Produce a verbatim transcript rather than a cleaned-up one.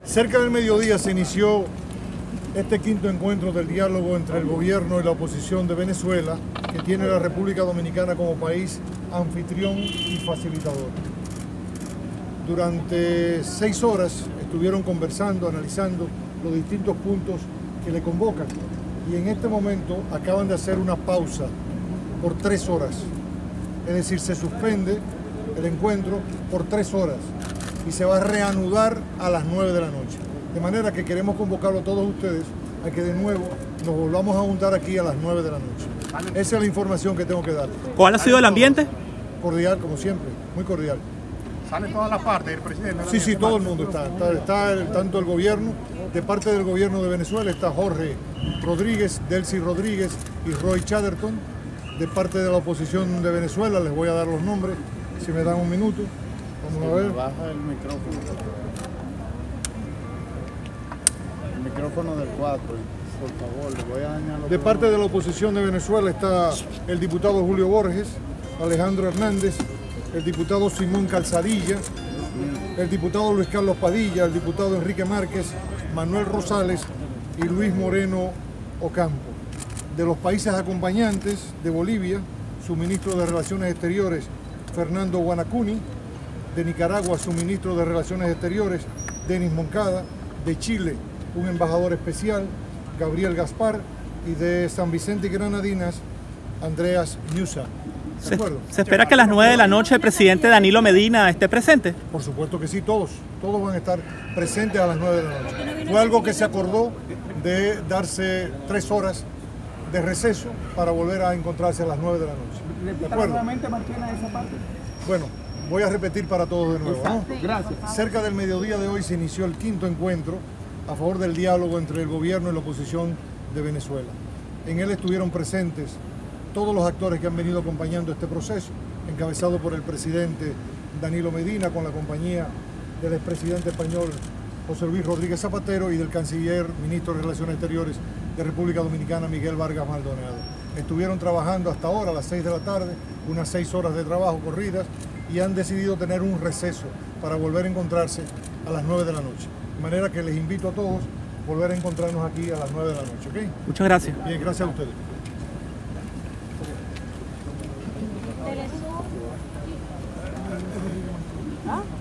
Cerca del mediodía se inició este quinto encuentro del diálogo entre el gobierno y la oposición de Venezuela, que tiene la República Dominicana como país anfitrión y facilitador. Durante seis horas estuvieron conversando, analizando los distintos puntos que le convocan, y en este momento acaban de hacer una pausa por tres horas. Es decir, se suspende el encuentro por tres horas y se va a reanudar a las nueve de la noche. De manera que queremos convocarlo a todos ustedes a que de nuevo nos volvamos a juntar aquí a las nueve de la noche. Esa es la información que tengo que dar. ¿Cuál ha sido el ambiente? Cordial, como siempre, muy cordial. ¿Sale todas las partes, el presidente? Sí, sí, todo el mundo está. Está, está el, tanto el gobierno, de parte del gobierno de Venezuela está Jorge Rodríguez, Delcy Rodríguez y Roy Chatterton. De parte de la oposición de Venezuela, les voy a dar los nombres, si me dan un minuto. Vamos a ver. Baja el micrófono. El micrófono del cuatro, por favor, le voy a dañar los De parte de la oposición de Venezuela está el diputado Julio Borges, Alejandro Hernández, el diputado Simón Calzadilla, el diputado Luis Carlos Padilla, el diputado Enrique Márquez, Manuel Rosales y Luis Moreno Ocampo. De los países acompañantes, de Bolivia, su ministro de Relaciones Exteriores, Fernando Guanacuni; de Nicaragua, su ministro de Relaciones Exteriores, Denis Moncada; de Chile, un embajador especial, Gabriel Gaspar; y de San Vicente y Granadinas, Andreas Ñusa. ¿Se, ¿Se espera que a las nueve de la noche el presidente Danilo Medina esté presente? Por supuesto que sí, todos, todos van a estar presentes a las nueve de la noche. Fue algo que se acordó de darse tres horas de receso para volver a encontrarse a las nueve de la noche. ¿De acuerdo? ¿Nuevamente mantiene esa parte? Bueno, voy a repetir para todos de nuevo, ¿no? Gracias. Cerca del mediodía de hoy se inició el quinto encuentro a favor del diálogo entre el gobierno y la oposición de Venezuela. En él estuvieron presentes todos los actores que han venido acompañando este proceso, encabezado por el presidente Danilo Medina, con la compañía del expresidente español José Luis Rodríguez Zapatero y del canciller, ministro de Relaciones Exteriores de República Dominicana, Miguel Vargas Maldonado. Estuvieron trabajando hasta ahora, a las seis de la tarde, unas seis horas de trabajo corridas, y han decidido tener un receso para volver a encontrarse a las nueve de la noche. De manera que les invito a todos a volver a encontrarnos aquí a las nueve de la noche, ¿ok? Muchas gracias. Bien, gracias a ustedes. ¿Ah?